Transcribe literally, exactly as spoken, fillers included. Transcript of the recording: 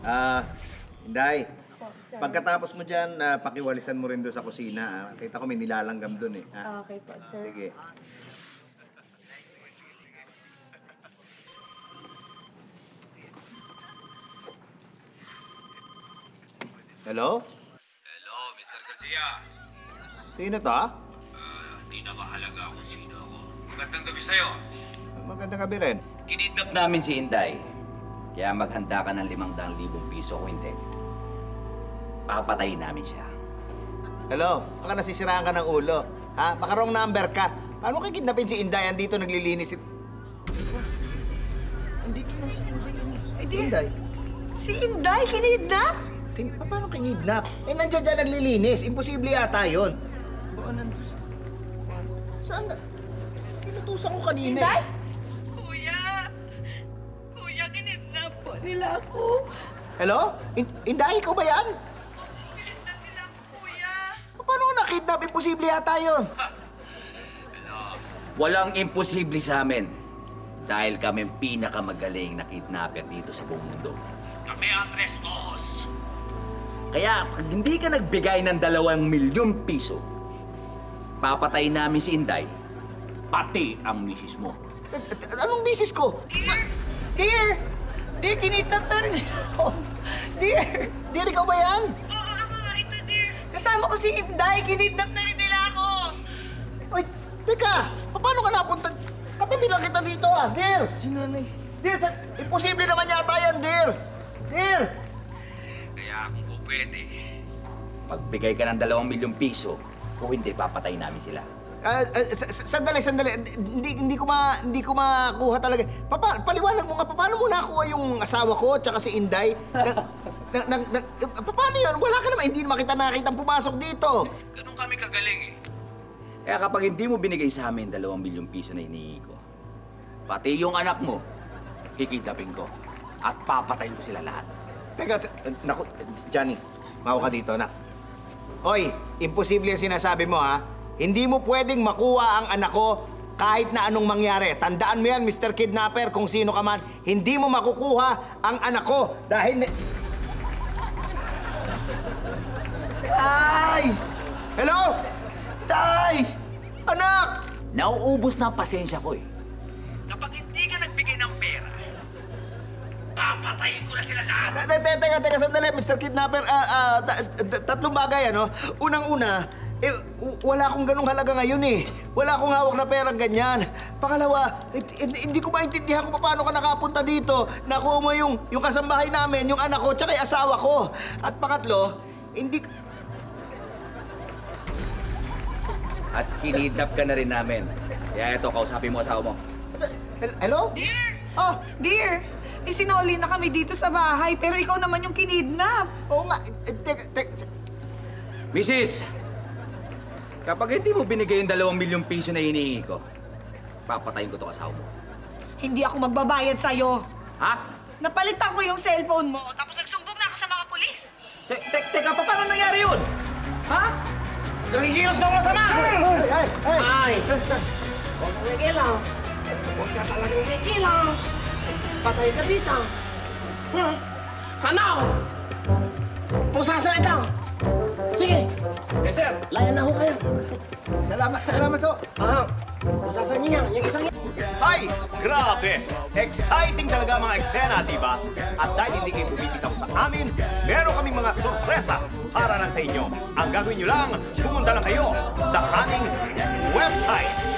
Ah, Inday. Oh, sir. Pagkatapos mo dyan, ah, pakiwalisan mo rin doon sa kusina. Ah. Kita ko may nilalanggam doon eh. Ha? Okay po, sir. Sige. Hello? Hello, Mister Garcia. Sino to? ah? Ah, di na mahalaga kung sino ako. Magandang gabi sa'yo. Magandang gabi rin. Kinidnap namin si Inday. Kaya maghanda ka ng limang daang libong piso kung hindi. Papatayin namin siya. Hello? Baka nasisiraan ka ng ulo. Ha? Baka wrong number ka. Paano kayo kidnapin si Inday? Andito naglilinis si... Andito na si Inday. Ay, di- Inday? Si Inday, kinidnap? Sin pa- paano kinidnap? Eh, nandiyan dyan naglilinis. Imposible yata yun. Baka nandun sa... Saan na? Pinutusan ko kanina. Inday? eh. Kuya! Kuya, kinidnap po nila ako. Hello? In Inday, ikaw ba yan? Kinidnap nila ako, kuya. Paano ko nakidnap? Imposible yata yun. Walang imposible sa amin. Dahil kami ang pinakamagaling na kidnapper dito sa buong mundo. Kami ang Tres Ojos. Kaya pag hindi ka nagbigay ng dalawang milyon piso, papatayin namin si Inday, pati ang misis mo. Eh, eh, Anong bisis ko? Dear! Dear, kinidnap na rin nila ako. Dear! Dear, ikaw ba yan? Oo, ako nga ito, dear. Kasama ko si Inday, kinidnap na rin nila ako. Ay, teka. Paano ka napunta? Katabi lang kita dito ah. Dear! Si nanay. Dear, ta- imposible naman yata yan, Dear! Dear! Kaya kung po pwede, magbigay ka ng dalawang milyong piso, o hindi, papatayin namin sila. Ah, ah, sa- sa- sandali, sandali. Hindi, hindi ko ma, hindi ko makuha talaga. Papa, paliwanag mo nga, paano mo nakuha yung asawa ko tsaka si Inday? Na, na, na, na, eh, paano yun? Wala ka naman, hindi naman kita nakita pumasok dito. Ganun kami kagaling eh. Kaya kapag hindi mo binigay sa amin dalawang milyong piso na hinihingi ko, pati yung anak mo, kikidnapin ko at papatayin ko sila lahat. Teka, s- naku, Johnny, mawa ka dito, anak. Hoy, imposible yung sinasabi mo, ha? Hindi mo pwedeng makuha ang anak ko kahit na anong mangyari. Tandaan mo yan, Mister Kidnapper, kung sino ka man, hindi mo makukuha ang anak ko dahil... ni- Ay! Hello? Tay! Anak! Nauubos na ang pasensya ko eh. Kapag hindi ka nagbigay ng pera, papatayin ko na sila lahat. Te- te- Teka, teka, sandali, Mister Kidnapper. Ah, ah, ta- ta- tatlong bagay, ano? Unang-una, eh, w- wala akong ganung halaga ngayon eh. Wala akong hawak na perang ganyan. Pangalawa, eh, hindi, hindi ko maintindihan kung paano ka nakapunta dito. Nakuha mo yung, yung kasambahay namin, yung anak ko, tsaka yung asawa ko. At pangatlo, hindi... At kinidnap ka na rin namin. Kaya ito, kausapin mo asawa mo. Hel- Hello? Dear! Oh, Dear! Isinoli na kami dito sa bahay, pero ikaw naman yung kinidnap. oo nga. Eh, Teka, teka. Missus! Kapag hindi mo binigay yung dalawang milyong piso na hinihingi ko, papatayin ko to asawa mo. Hindi ako magbabayad sa'yo. Ha? Napalitan ko yung cellphone mo, tapos nagsumbong na ako sa mga pulis. Te te teka, pa, paano nangyari yun? Ha? Nagigilos na masama! Ay, ay, ay! Ay! Huwag kang nagigilos! Huwag ka talagang nagigilos! Patay ka dito! Ha? Ano? Pusasan ito! Sige! Yes, sir. Layan na ho kayo! Salamat, salamat ho. Ah, pusasan niya yan! Yung isang yan! Hay! Grabe! Exciting talaga mga eksena, di ba? At dahil hindi kayo bumibitaw sa amin, meron kaming mga sorpresa para lang sa inyo. Ang gagawin nyo lang, pumunta lang kayo sa aming website.